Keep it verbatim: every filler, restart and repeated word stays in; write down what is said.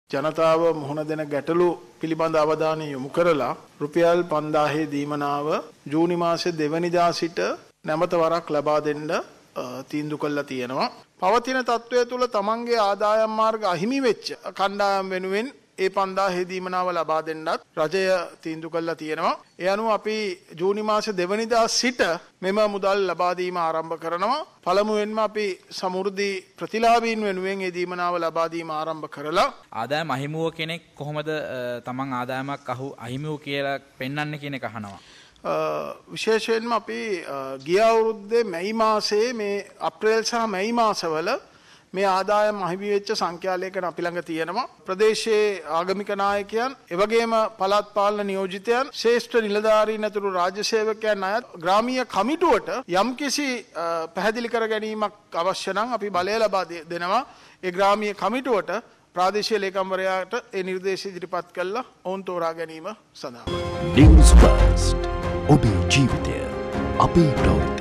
ජනතාව මුහුණ දෙන ගැටලු පිළිබඳ අවධානය යොමු කරලා රුපියල් පන්දාහේ දීමනාව ජූනි මාසයේ දෙවැනිදා සිට නැවත වරක් ලබා දෙන්න තීන්දුව කළා තියෙනවා. පවතින තත්ත්වය තුළ තමන්ගේ ආදායම් මාර්ග අහිමි වෙච්ච කණ්ඩායම් වෙනුවෙන් ඒ පන්දාහේ දීමනාව ලබා දෙන්නත් රජය තීන්දුව කළා තියෙනවා. ඒ අනුව අපි ජූනි මාසේ දෙවැනිදා සිට මෙම මුදල් ලබා දීම ආරම්භ කරනවා. පළමුවෙන්ම අපි සමෘද්ධි ප්‍රතිලාභීන් වෙනුවෙන් ඒ දීමනාව ලබා දීම ආරම්භ කරලා ආදායම් අහිමිව කෙනෙක් කොහොමද තමන් ආදායමක් අහු අහිමිව කියලා පෙන්වන්නේ කියන එක අහනවා. විශේෂයෙන්ම අපි ගිය අවුරුද්දේ මැයි මාසයේ මේ අප්‍රේල් සහ මැයි මාසවල මේ ආදායම් අහිමි වෙච්ච සංඛ්‍යාලයකට අපි ළඟ තියෙනවා. ප්‍රදේශයේ ආගමික නායකයන්, එවැගේම පළාත් පාලන නියෝජිතයන්, ශ්‍රේෂ්ඨ නිලධාරීන් ඇතුළු රාජ්‍ය සේවකයන් අයත් ග්‍රාමීය කමිටුවට යම්කිසි පැහැදිලි කර ගැනීමක් අවශ්‍ය නම් අපි බලය ලබා දෙනවා. ඒ ග්‍රාමීය කමිටුවට ප්‍රාදේශීය ලේකම්වරයාට ඒ නිර්දේශ ඉදිරිපත් කළා ඔවුන් තෝරා ගැනීම සඳහා. News First. ඔබේ ජීවිතය අපේ ප්‍රවෘත්ති.